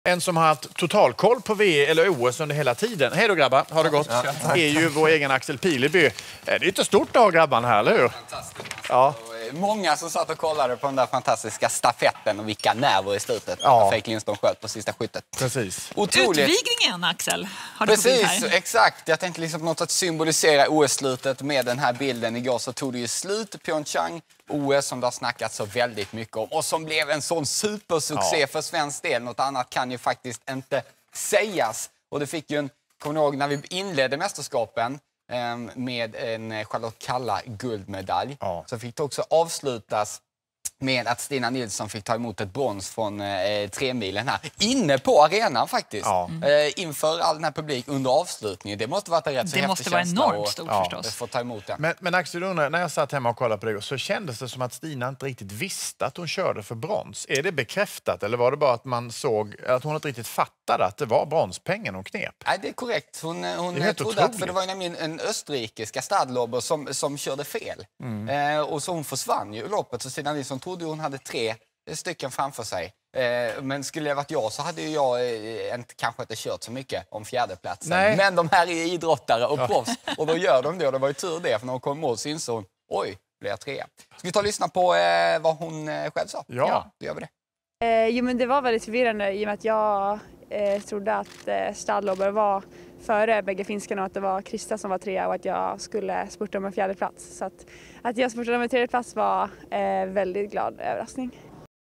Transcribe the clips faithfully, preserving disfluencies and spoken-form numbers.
En som har haft totalkoll på V M eller O S under hela tiden. Hej då grabbar, har det gått? Ja, är ju vår egen Axel Pileby. Det är inte stort att ha grabbarna här, eller hur? Fantastiskt. Ja. Många som satt och kollade på den där fantastiska stafetten och vilka nerver i slutet. Ja. Fake Lindström sköt på sista skyttet. Precis. Otroligt. Utvigningen, Axel. Har du Precis, exakt. Jag tänkte liksom på något att symbolisera O S-slutet med den här bilden. Igår så tog det ju slut Pyeongchang. O S som det har snackats så väldigt mycket om. Och som blev en sån supersuccé ja. för svensk del. Något annat kan ju faktiskt inte sägas. Och det fick ju en, kommer ni ihåg när vi inledde mästerskapen eh, med en Charlotte Kalla guldmedalj. Ja. Så fick det också avslutas med att Stina Nilsson fick ta emot ett brons från eh, tre milen här. Inne på arenan faktiskt. Ja. Eh, inför all den här publik under avslutningen. Det måste vara rätt så Det måste vara enormt stort ja, förstås. Få ta emot den. Men, men Axel, när jag satt hemma och kollade på det så kändes det som att Stina inte riktigt visste att hon körde för brons. Är det bekräftat eller var det bara att man såg att hon inte riktigt fattade att det var bronspengen hon knep? Nej, det är korrekt. Hon, hon det trodde att, för det var ju nämligen en österrikiska stadlobber som, som körde fel. Mm. Eh, och så hon försvann ju i loppet. Så Stina Nilsson trodde hon hade tre stycken framför sig. Eh, men skulle det varit jag så hade ju jag eh, inte, kanske inte kört så mycket om fjärdeplatsen. Nej. Men de här är idrottare och proffs. Och då gör de det. Och det var ju tur det. För när hon kom mål så insåg hon, oj, blev jag trea. Ska vi ta och lyssna på eh, vad hon eh, själv sa? Ja. ja, då gör vi det. Eh, jo, men det var väldigt förvirrande i och med att jag eh, trodde att eh, Stadlobber var före bägge finskarna och att det var Krista som var trea och att jag skulle spurta om en fjärde plats. Så att, att jag spurtade om en tredje plats var eh, väldigt glad överraskning.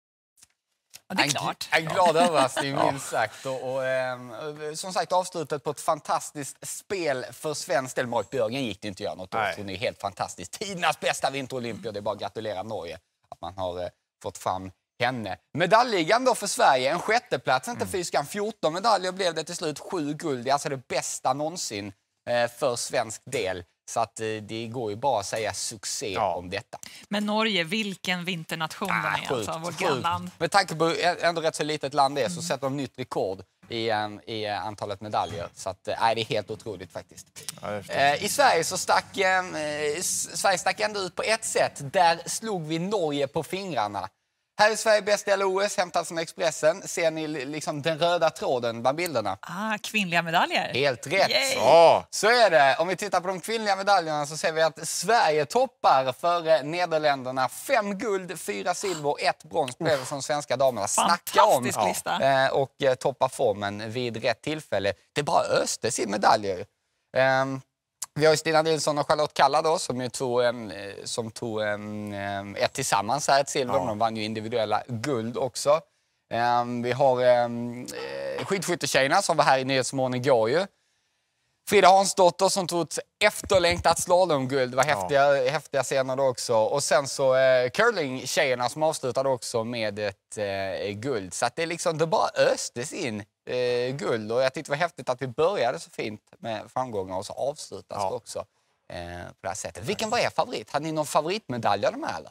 Ja, det är klart. En, en glad överraskning minst sagt. Och, och eh, som sagt avslutat på ett fantastiskt spel för svensk del. Marit Björgen gick det inte att göra något åt. Hon är helt fantastisk. Tidernas bästa vinterolympier. Det är bara att gratulera Norge att man har eh, fått fram henne. Medaljligan då för Sverige, en sjätteplats, inte mm. fyskan. fjorton medaljer blev det till slut, sju guld. Det är alltså det bästa någonsin eh, för svensk del. Så att eh, det går ju bara att säga succé ja. om detta. Men Norge, vilken vinternation ah, de är, sjukt, alltså, vårt grannland. Med tanke på ändå rätt så litet land det är så sätter de nytt rekord i, um, i uh, antalet medaljer. Så att, uh, det är helt otroligt faktiskt. Ja, uh, I Sverige så stack, uh, Sverige stack ändå ut på ett sätt. Där slog vi Norge på fingrarna. Här är Sverige bäst i O S, hämtat från Expressen. Ser ni liksom den röda tråden bland bilderna? Ah, kvinnliga medaljer. Helt rätt. Så. så är det. Om vi tittar på de kvinnliga medaljerna så ser vi att Sverige toppar före Nederländerna. Fem guld, fyra silver och ett brons blev som svenska damerna. Snacka om lista. och eh, toppar formen vid rätt tillfälle. Det bara östes i medaljer. Um, Vi har ju Stina Nilsson och Charlotte Kalla då, som, ju tog, um, som tog um, ett tillsammans här, ett silver. Ja. De vann ju individuella guld också. Um, vi har um, skidskyttetjejerna som var här i Nyhetsmorgon igår ju. Frida Hansdotter som tog ett efterlängtat slalomguld. Det var häftiga, ja. häftiga scener då också. Och sen så uh, curling-tjejerna som avslutade också med ett uh, guld. Så att det, liksom, det bara östes in uh, guld. Och jag tyckte det var häftigt att vi började så fint med framgångar och så avslutas ja. det också uh, på det här sättet. Vilken var er favorit? Hade ni någon favoritmedalj av de här eller?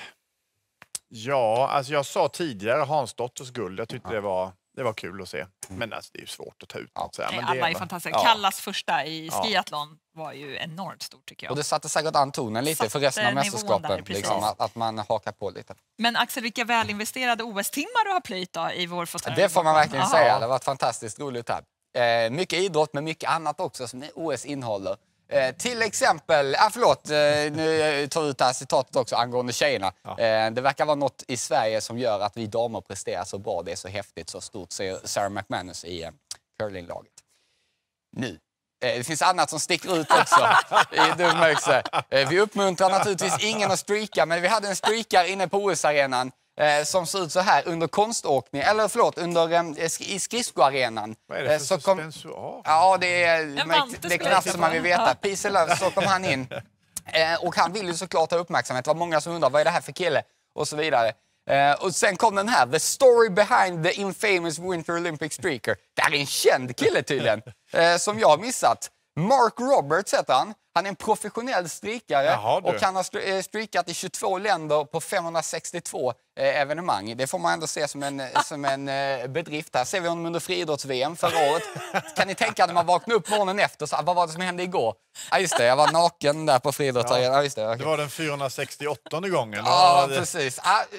Ja, alltså jag sa tidigare Hansdotters guld. Jag tyckte ja. det var... Det var kul att se. Men alltså, det är ju svårt att ta ut. Ja. Så här. Men alla det är fantastiska. Ja. Kallas första i skiathlon var ju enormt stort tycker jag. Och det satte säkert an tonen lite satte för resten av mästerskapen. Där, liksom, att, att man hakar på lite. Men Axel, vilka välinvesterade O S-timmar du har plöjt då i vår första. Det får man verkligen Aha. säga. Det har varit fantastiskt roligt här. Eh, mycket idrott men mycket annat också som O S innehåller. Eh, till exempel, ah, förlåt, eh, nu tar jag ut det här citatet också angående tjejerna. Ja. Eh, det verkar vara något i Sverige som gör att vi damer presterar så bra. Det är så häftigt, så stort, säger Sarah McManus i eh, curlinglaget. Nu. Eh, det finns annat som sticker ut också i dummöjse. Eh, vi uppmuntrar naturligtvis ingen att streaka, men vi hade en streakare inne på O S-arenan. Eh, som ser ut så här under konståkning, eller förlåt, under, eh, i skridskoarenan. Vad är det för så kom, suspensuar? Ja, det är, det är knappt som man vill veta. Peace and love, så kom han in. Eh, och han vill ju såklart ha uppmärksamhet. Det var många som undrar, vad är det här för kille? Och så vidare. Eh, och sen kom den här, The Story Behind the Infamous Winter Olympic Streaker. Det här är en känd kille tydligen, eh, som jag har missat. Mark Roberts heter han. Han är en professionell strikare. Jaha, och han har strikat i tjugotvå länder på femhundrasextiotvå eh, evenemang. Det får man ändå se som en, som en eh, bedrift. Här ser vi honom under friidrotts-V M förra året. Kan ni tänka när man vaknade upp morgonen efter, så, vad var det som hände igår? Ja just det, jag var naken där på friidrotts-arenan. Ja, just det, okay. Det var den fyrahundrasextioåttonde gången. Ja, precis. Ah,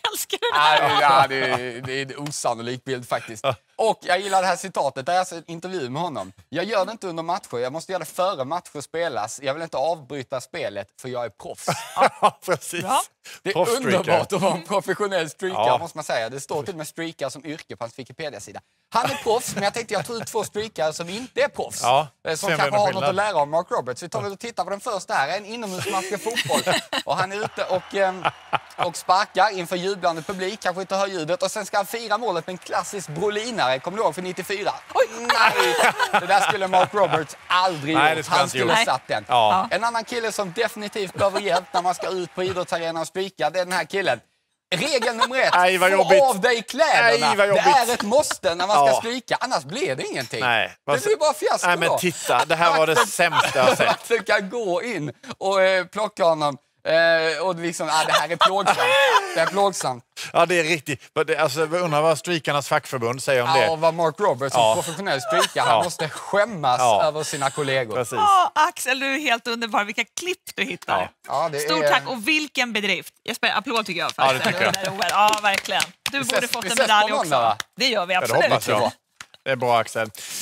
älskar det där. Ja, det, är, det är en osannolik bild faktiskt. Och jag gillar det här citatet, det är alltså en intervju med honom. Jag gör det inte under matcher, jag måste göra det före matcher spelas. Jag vill inte avbryta spelet, för jag är proffs. Ja, precis. Ja. Det är Proffsstreaker. underbart att vara en professionell streaker, Ja. måste man säga. Det står till och med streaker som yrke på hans Wikipedia-sida. Han är proffs, men jag tänkte jag tog ut två streakare som inte är proffs. Ja, Som se om det är kanske någon har skillnad. något att lära om Mark Roberts. Vi tar väl och tittar på den första här. En inomhusmatch i fotboll. Och han är ute och, ehm, och sparkar inför jublande publik. Kanske inte hör ljudet. Och sen ska han fira målet med en klassisk brolinare. Kommer du ihåg för nittiofyra? Oj, nej! Det där skulle Mark Roberts aldrig Nej, gjort. det skulle Han han inte skulle gjort. satt den. Ja. En annan kille som definitivt behöver hjälp när man ska ut på idrottsarenan och streaka, det är den här killen. Regel nummer ett, Aj, vad få jobbigt. av dig kläderna. Aj, vad det jobbigt. är ett måste när man ska Ja. streaka, annars blir det ingenting. Nej. Det blir bara fiasko Nej, men då. titta, det här var det sämsta jag har sett. Att du kan gå in och eh, plocka honom eh, och liksom, ah, det här är plågsamt. Det är plågsamt. Ja, det är riktigt. Det- Alltså, jag undrar vad streakarnas fackförbund säger om Ja, och det. vad Mark Roberts som Ja. professionell streaker, han Ja. måste skämmas Ja. över sina kollegor. Precis. Ja, Axel, du är helt underbar. Vilka klipp du hittar. Ja. Ja, det Stort är... tack och vilken bedrift. Jesper, applåd tycker jag. För Ja, det tycker jag. där, Ove. Ja, verkligen. Du Vi borde ses- fått vi en ses på medalj måndag, också. va? Det gör vi Ja, det absolut. hoppas jag. Det är bra, Axel.